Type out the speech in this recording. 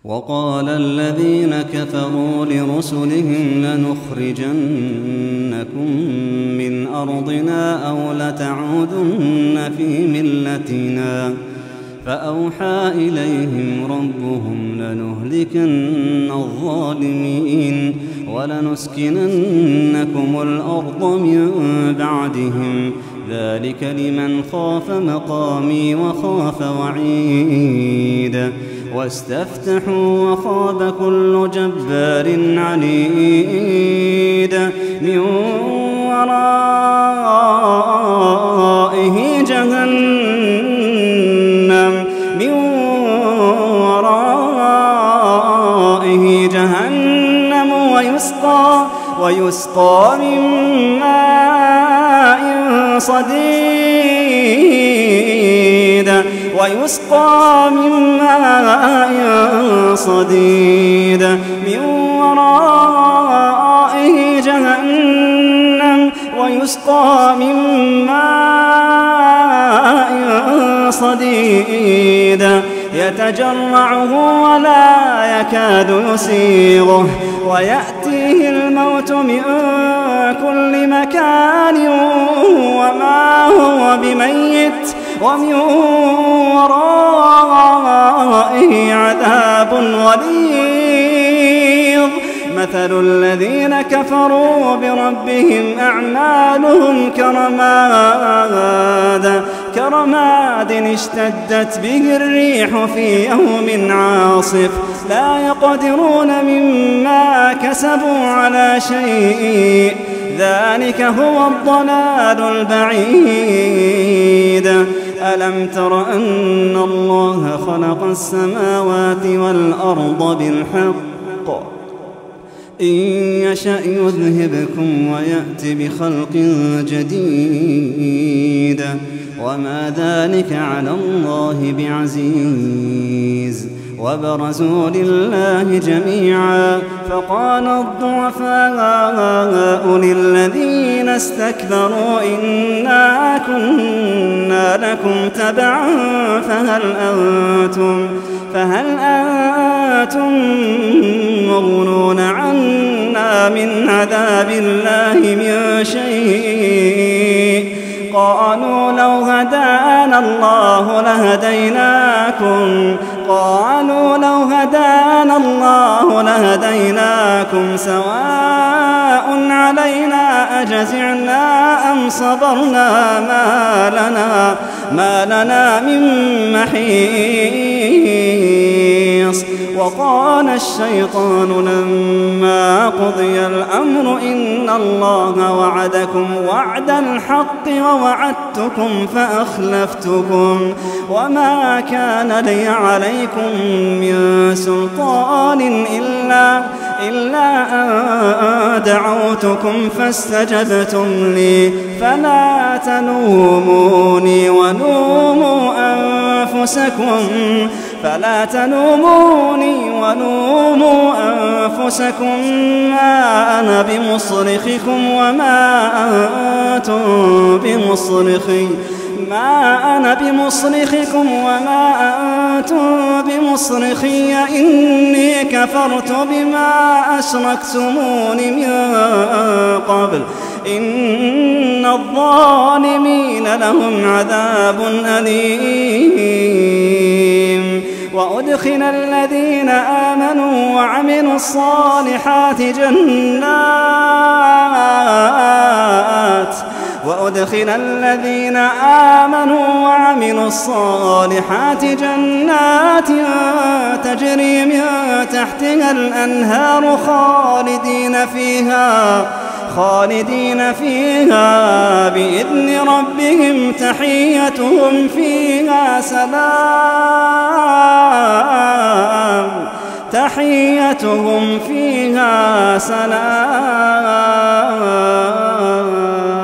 وقال الذين كفروا لرسلهم لنخرجنكم من أرضنا أو لتعودن في ملتنا فأوحى إليهم ربهم لنهلكن الظالمين ولنسكننكم الأرض من بعدهم ذلك لمن خاف مقامي وخاف وعيد واستفتحوا وخاب كل جبار عنيد من ورائه جهنم ويسقى من ماء صديد من ورائه جهنم ويسقى من ماء صديد يتجرعه ولا يكاد يسيغه ويأتيه الموت من كل مكان وما هو بميت ومن ورائه عذاب غليظ مثل الذين كفروا بربهم أعمالهم كرماد اشتدت به الريح في يوم عاصف لا يقدرون مما كسبوا على شيء ذلك هو الضلال البعيد ألم تر أن الله خلق السماوات والأرض بالحق إن يشأ يذهبكم ويأت بخلق جديد وما ذلك على الله بعزيز وبرزوا لله جميعا فقال الضعفاء للذين استكبروا إنا كنا لكم تبعا فهل أنتم مغنون عنا من عذاب الله من شيء قالوا لو هدانا الله لهديناكم سواء علينا أجزعنا أم صبرنا ما لنا من محيص وقال الشيطان لما قضي الأمر إن الله وعدكم وعد الحق ووعدتكم فأخلفتكم وما كان لي عليكم من سلطان إلا أن دعوتكم فاستجبتم لي فلا تلوموني ولوموا أنفسكم ما أنا بمصرخكم وما أنتم بمصرخي إني كفرت بما أشركتمون من قبل إن الظالمين لهم عذاب أليم وأدخل الذين آمنوا وعملوا الصالحات جنات تجري من تحتها الأنهار خالدين فيها بإذن ربهم تحيتهم فيها سلام